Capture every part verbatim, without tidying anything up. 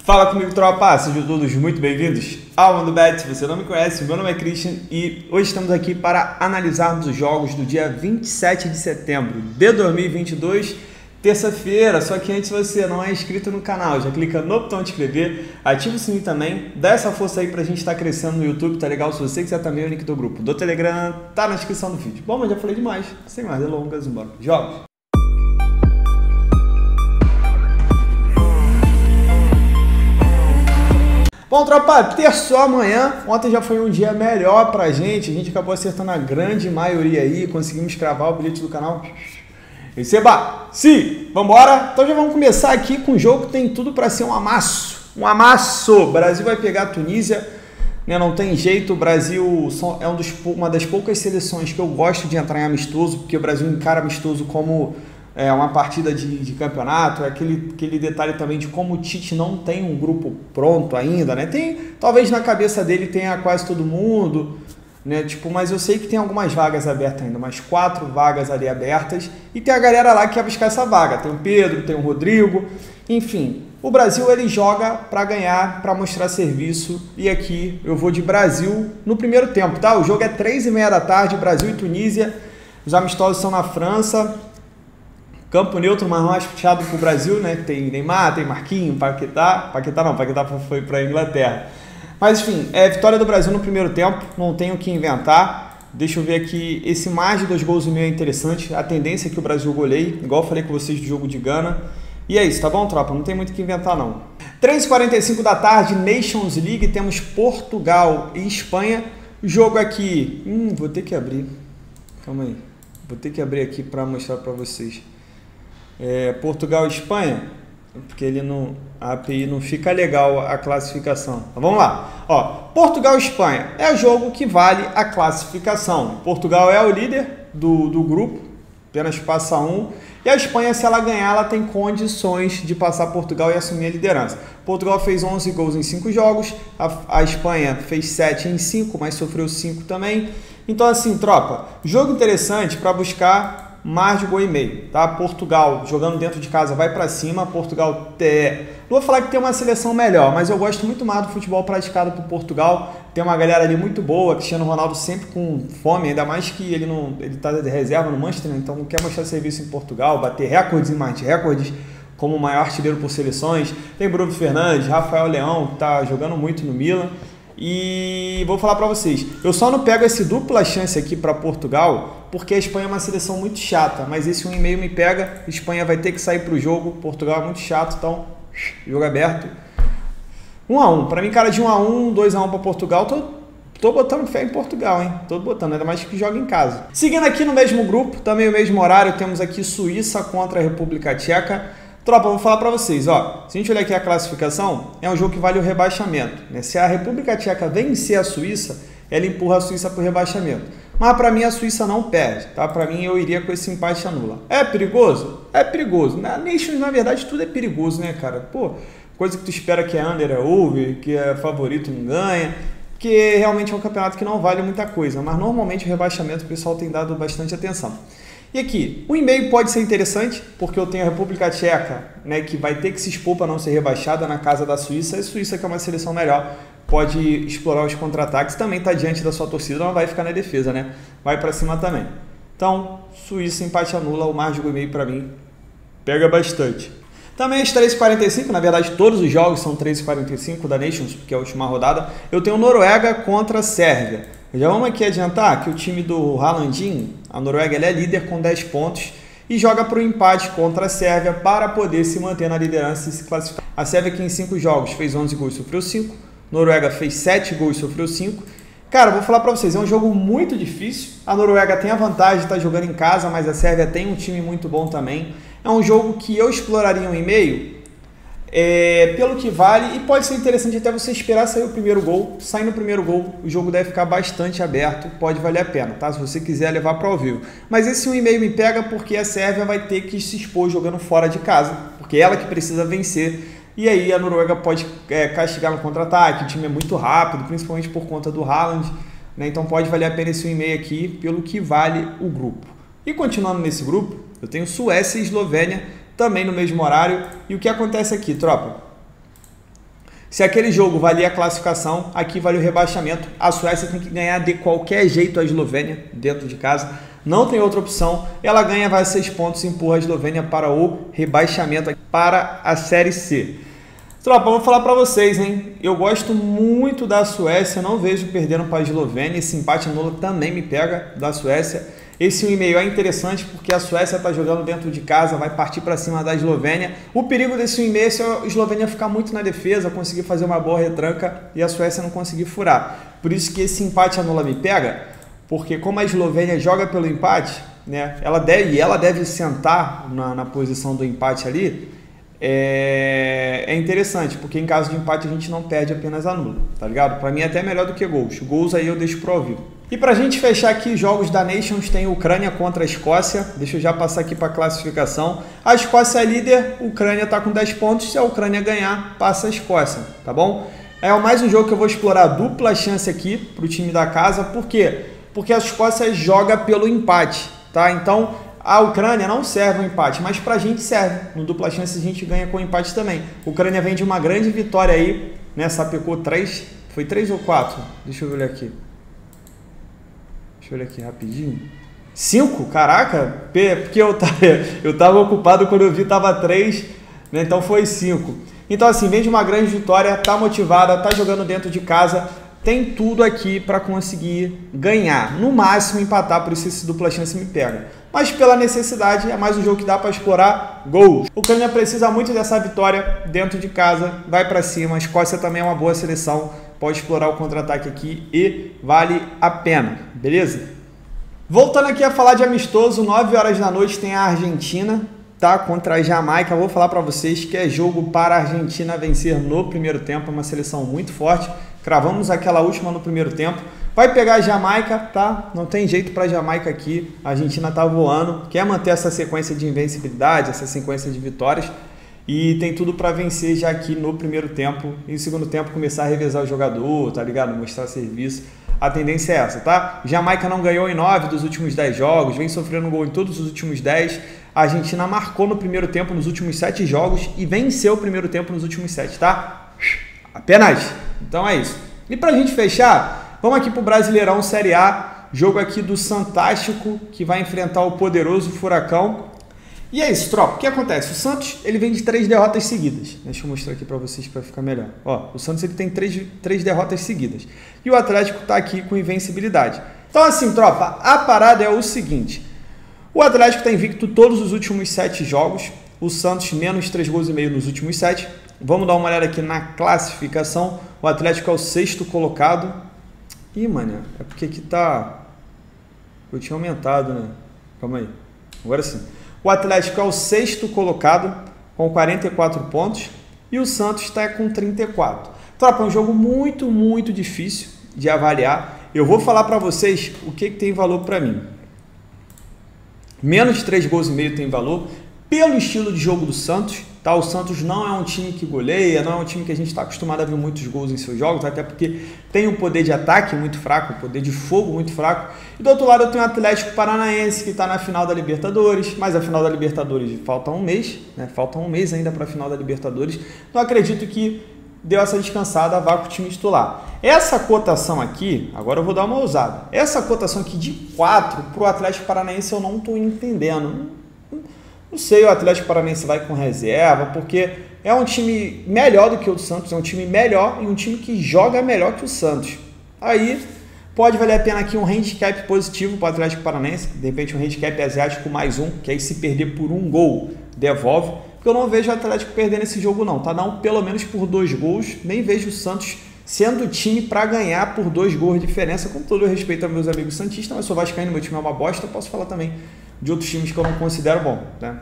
Fala comigo, tropa! Sejam todos muito bem-vindos ao Mundo Bet. Se você não me conhece, meu nome é Christian e hoje estamos aqui para analisarmos os jogos do dia vinte e sete de setembro de dois mil e vinte e dois, terça-feira. Só que antes, se você não é inscrito no canal, já clica no botão de inscrever, ativa o sininho também, dá essa força aí pra gente estar crescendo no YouTube, tá legal? Se você quiser também, o link do grupo do Telegram tá na descrição do vídeo. Bom, mas já falei demais, sem mais delongas, embora. Jogos! Bom, tropa, terçou amanhã. Ontem já foi um dia melhor pra gente. A gente acabou acertando a grande maioria aí. Conseguimos cravar o bilhete do canal. Receba! Sim! Vambora! Então já vamos começar aqui com um jogo que tem tudo pra ser um amasso. Um amasso! O Brasil vai pegar a Tunísia. Né? Não tem jeito. O Brasil é um dos, uma das poucas seleções que eu gosto de entrar em amistoso. Porque o Brasil encara amistoso como... É uma partida de, de campeonato, é aquele, aquele detalhe também de como o Tite não tem um grupo pronto ainda, né? Tem, talvez na cabeça dele tenha quase todo mundo, né? Tipo, mas eu sei que tem algumas vagas abertas ainda, umas quatro vagas ali abertas, e tem a galera lá que quer buscar essa vaga. Tem o Pedro, tem o Rodrigo, enfim. O Brasil, ele joga para ganhar, para mostrar serviço, e aqui eu vou de Brasil no primeiro tempo, tá? O jogo é três e meia da tarde, Brasil e Tunísia, os amistosos são na França. Campo neutro, mas mais puxado para o Brasil, né? Tem Neymar, tem Marquinhos, Paquetá. Paquetá não, Paquetá foi para a Inglaterra. Mas enfim, é vitória do Brasil no primeiro tempo, não tenho o que inventar. Deixa eu ver aqui, esse mais de dois gols e meio é interessante. A tendência é que o Brasil goleie, igual eu falei com vocês do jogo de Gana. E é isso, tá bom, tropa? Não tem muito o que inventar, não. três e quarenta e cinco da tarde, Nations League, temos Portugal e Espanha. Jogo aqui... Hum, vou ter que abrir. Calma aí. Vou ter que abrir aqui para mostrar para vocês. É, Portugal e Espanha, porque ele não, a A P I não fica legal a classificação. Então, vamos lá. Ó, Portugal e Espanha é o jogo que vale a classificação. Portugal é o líder do, do grupo, apenas passa um. E a Espanha, se ela ganhar, ela tem condições de passar Portugal e assumir a liderança. Portugal fez onze gols em cinco jogos, a, a Espanha fez sete em cinco, mas sofreu cinco também. Então assim, tropa, jogo interessante para buscar mais de gol e meio, tá? Portugal jogando dentro de casa vai para cima. Portugal tem... Não vou falar que tem uma seleção melhor, mas eu gosto muito mais do futebol praticado por Portugal. Tem uma galera ali muito boa, Cristiano Ronaldo sempre com fome, ainda mais que ele não, ele tá de reserva no Manchester, né? Então não quer mostrar serviço em Portugal, bater recordes e mais recordes como o maior artilheiro por seleções. Tem Bruno Fernandes, Rafael Leão, que tá jogando muito no Milan. E vou falar para vocês, eu só não pego esse dupla chance aqui para Portugal, porque a Espanha é uma seleção muito chata, mas esse um e meio me pega, a Espanha vai ter que sair para o jogo, Portugal é muito chato, então, jogo aberto. um a um, para mim, cara, de um a um, dois a um para Portugal, tô, tô botando fé em Portugal, hein? Tô botando, ainda mais que joga em casa. Seguindo aqui no mesmo grupo, também o mesmo horário, temos aqui Suíça contra a República Tcheca. Tropa, vou falar para vocês, ó, se a gente olhar aqui a classificação, é um jogo que vale o rebaixamento, né? Se a República Tcheca vencer a Suíça, ela empurra a Suíça para o rebaixamento. Mas para mim a Suíça não perde, tá? Para mim eu iria com esse empate anula. É perigoso? É perigoso. Na Nations, na verdade, tudo é perigoso, né, cara? Pô, coisa que tu espera que é under, é over, que é favorito não ganha, que realmente é um campeonato que não vale muita coisa, mas normalmente o rebaixamento o pessoal tem dado bastante atenção. E aqui, o e-mail pode ser interessante, porque eu tenho a República Tcheca, né, que vai ter que se expor para não ser rebaixada na casa da Suíça, e a Suíça, que é uma seleção melhor, pode explorar os contra-ataques, também está diante da sua torcida, não vai ficar na defesa, né? Vai para cima também. Então, Suíça empate anula, o mais de e-mail para mim pega bastante. Também às três e quarenta e cinco, na verdade todos os jogos são três e quarenta e cinco da Nations, que é a última rodada, eu tenho Noruega contra a Sérvia. Já vamos aqui adiantar que o time do Haalandinho, a Noruega, ele é líder com dez pontos e joga para o empate contra a Sérvia para poder se manter na liderança e se classificar. A Sérvia, que em cinco jogos fez onze gols e sofreu cinco, Noruega fez sete gols e sofreu cinco. Cara, vou falar para vocês, é um jogo muito difícil. A Noruega tem a vantagem de estar jogando em casa, mas a Sérvia tem um time muito bom também. É um jogo que eu exploraria um e-mail é, pelo que vale, e pode ser interessante até você esperar sair o primeiro gol. Saindo o primeiro gol, o jogo deve ficar bastante aberto, pode valer a pena, tá? Se você quiser levar para o ao vivo. Mas esse um e meio me pega porque a Sérvia vai ter que se expor jogando fora de casa, porque é ela que precisa vencer. E aí a Noruega pode é, castigar no contra-ataque, o time é muito rápido, principalmente por conta do Haaland, né? Então pode valer a pena esse um e meio aqui, pelo que vale o grupo. E continuando nesse grupo, eu tenho Suécia e Eslovênia, também no mesmo horário. E o que acontece aqui, tropa? Se aquele jogo valia a classificação, aqui vale o rebaixamento. A Suécia tem que ganhar de qualquer jeito a Eslovênia dentro de casa. Não tem outra opção. Ela ganha, vai seis pontos e empurra a Eslovênia para o rebaixamento, para a Série C. Tropa, vou falar para vocês, hein? Eu gosto muito da Suécia, não vejo perdendo para a Eslovênia. Esse empate nulo também me pega da Suécia. Esse um e meio é interessante porque a Suécia está jogando dentro de casa, vai partir para cima da Eslovênia. O perigo desse um e meio é se a Eslovênia ficar muito na defesa, conseguir fazer uma boa retranca e a Suécia não conseguir furar. Por isso que esse empate anula me pega, porque como a Eslovênia joga pelo empate, né, ela deve, e ela deve sentar na, na posição do empate ali, é, é interessante, porque em caso de empate a gente não perde, apenas anula, tá ligado? Para mim é até melhor do que gols. Gols aí eu deixo pro ao vivo. E para a gente fechar aqui jogos da Nations, tem Ucrânia contra a Escócia. Deixa eu já passar aqui para a classificação. A Escócia é líder, a Ucrânia está com dez pontos. Se a Ucrânia ganhar, passa a Escócia, tá bom? É mais um jogo que eu vou explorar dupla chance aqui para o time da casa. Por quê? Porque a Escócia joga pelo empate, tá? Então a Ucrânia não serve o empate, mas para a gente serve. No dupla chance a gente ganha com o empate também. A Ucrânia vem de uma grande vitória aí, né? Sapecou três, foi três ou quatro? Deixa eu ver aqui. Deixa eu olhar aqui rapidinho. cinco? Caraca! Porque eu tava, eu tava ocupado quando eu vi, tava três, né? Então foi cinco. Então assim, vem de uma grande vitória, tá motivada, tá jogando dentro de casa, tem tudo aqui para conseguir ganhar. No máximo empatar, por isso esse dupla chance me pega. Mas pela necessidade, é mais um jogo que dá para explorar gols. O Ucrânia precisa muito dessa vitória dentro de casa, vai para cima. A Escócia também é uma boa seleção, pode explorar o contra-ataque aqui e vale a pena, beleza? Voltando aqui a falar de amistoso, nove horas da noite tem a Argentina, tá? Contra a Jamaica. Vou falar para vocês que é jogo para a Argentina vencer no primeiro tempo, é uma seleção muito forte. Cravamos aquela última no primeiro tempo. Vai pegar a Jamaica, tá? Não tem jeito para a Jamaica aqui. A Argentina tá voando, quer manter essa sequência de invencibilidade, essa sequência de vitórias. E tem tudo para vencer já aqui no primeiro tempo. E no segundo tempo começar a revezar o jogador, tá ligado? Mostrar serviço. A tendência é essa, tá? Jamaica não ganhou em nove dos últimos dez jogos, vem sofrendo gol em todos os últimos dez. A Argentina marcou no primeiro tempo nos últimos sete jogos e venceu o primeiro tempo nos últimos sete, tá? Apenas. Então é isso. E pra gente fechar, vamos aqui pro Brasileirão Série A. Jogo aqui do Santástico, que vai enfrentar o poderoso Furacão. E é isso, tropa. O que acontece? O Santos, ele vem de três derrotas seguidas. Deixa eu mostrar aqui para vocês para ficar melhor. Ó, o Santos ele tem três, três derrotas seguidas. E o Atlético tá aqui com invencibilidade. Então assim, tropa, a parada é o seguinte. O Atlético tá invicto todos os últimos sete jogos. O Santos menos três gols e meio nos últimos sete. Vamos dar uma olhada aqui na classificação. O Atlético é o sexto colocado. Ih, mano, é porque aqui tá... Eu tinha aumentado, né? Calma aí. Agora sim. O Atlético é o sexto colocado, com quarenta e quatro pontos, e o Santos está com trinta e quatro. Tropa, é um jogo muito, muito difícil de avaliar. Eu vou falar para vocês o que, que tem valor para mim. Menos três gols e meio tem valor, pelo estilo de jogo do Santos. Tá? O Santos não é um time que goleia, não é um time que a gente está acostumado a ver muitos gols em seus jogos, até porque tem um poder de ataque muito fraco, um poder de fogo muito fraco. E do outro lado eu tenho o Atlético Paranaense, que está na final da Libertadores, mas a final da Libertadores falta um mês, né? Falta um mês ainda para a final da Libertadores. Então acredito que deu essa descansada, vá com o time titular. Essa cotação aqui, agora eu vou dar uma ousada, essa cotação aqui de quatro para o Atlético Paranaense eu não estou entendendo. Não sei, o Atlético Paranaense vai com reserva, porque é um time melhor do que o do Santos, é um time melhor e um time que joga melhor que o Santos. Aí pode valer a pena aqui um handicap positivo para o Atlético Paranaense, de repente um handicap asiático mais um, que aí se perder por um gol devolve, porque eu não vejo o Atlético perdendo esse jogo não, tá? Não, pelo menos por dois gols, nem vejo o Santos sendo o time para ganhar por dois gols de diferença, com todo o respeito aos meus amigos santistas, mas sou vascaíno, meu time é uma bosta, eu posso falar também de outros times que eu não considero bom, né?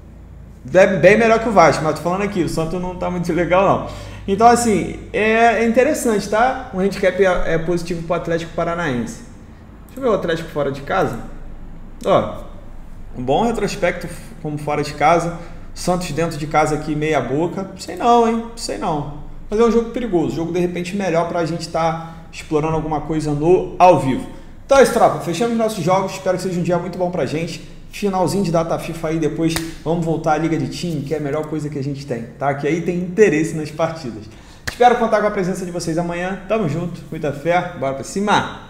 Bem melhor que o Vasco, mas tô falando aqui, o Santos não tá muito legal não. Então assim, é interessante, tá? Um handicap é positivo pro Atlético Paranaense. Deixa eu ver o Atlético fora de casa. Ó, um bom retrospecto como fora de casa. Santos dentro de casa aqui meia boca. Sei não, hein? Sei não. Mas é um jogo perigoso, um jogo de repente melhor pra gente estar tá explorando alguma coisa no ao vivo. Então é isso, tropa. Fechamos nossos jogos. Espero que seja um dia muito bom pra gente. Finalzinho de data FIFA aí, depois vamos voltar à Liga de Time, que é a melhor coisa que a gente tem, tá? Que aí tem interesse nas partidas. Espero contar com a presença de vocês amanhã. Tamo junto, muita fé, bora pra cima!